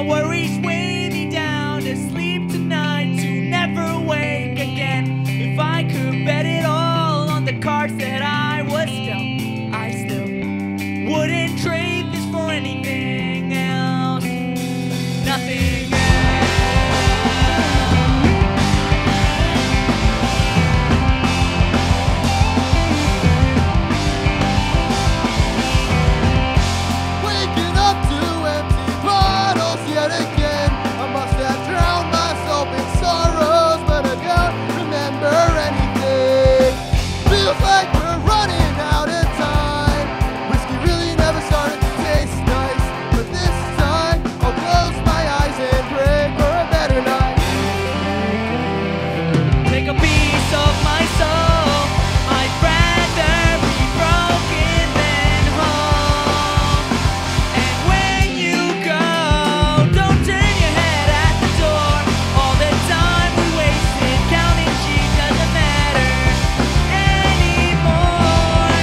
My worries weigh me down to sleep tonight, to never wake again. If I could bet it all on the cards that I was dealt, I still wouldn't trade this for anything else. Nothing else. Waking up to empty bottles yet again. I must have drowned myself in sorrows, but I don't remember anything. Feels like we're running out of time. Whiskey really never started to taste nice, but this time I'll close my eyes and pray for a better night. Take a piece of my soul. I'd rather be broken than whole. And when you go, don't turn your head at the door. All the time we wasted counting sheep doesn't matter anymore.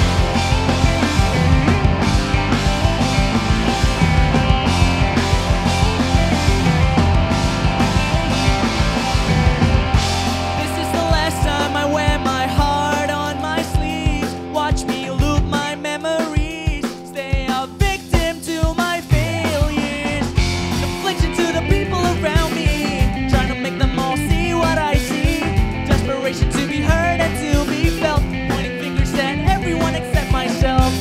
This is the last time I wear my heart on my sleeve. Watch me loop my memories, stay a victim to my failures, affliction to the people around me, trying to make them all see what I see. Desperation to be heard and to be felt, pointing fingers at everyone except myself.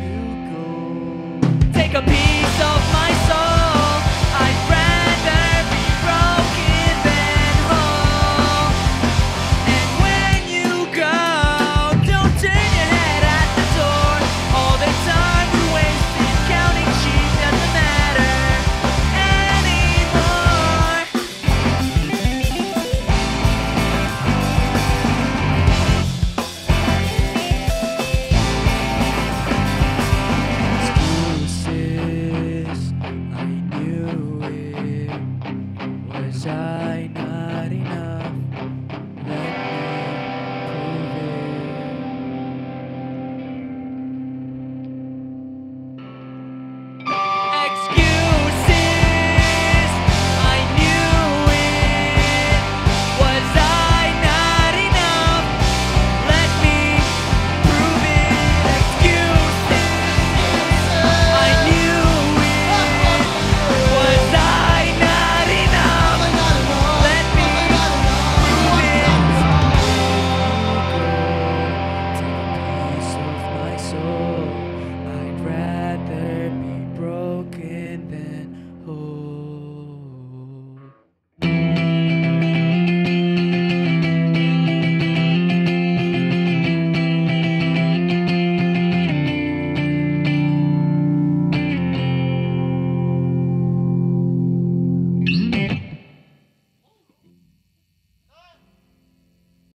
Take a piece of my soul. I'd rather be broken than whole. And when you go, don't turn your head at the door. All the time we wasted counting sheep doesn't matter anymore. Excuses, I knew it was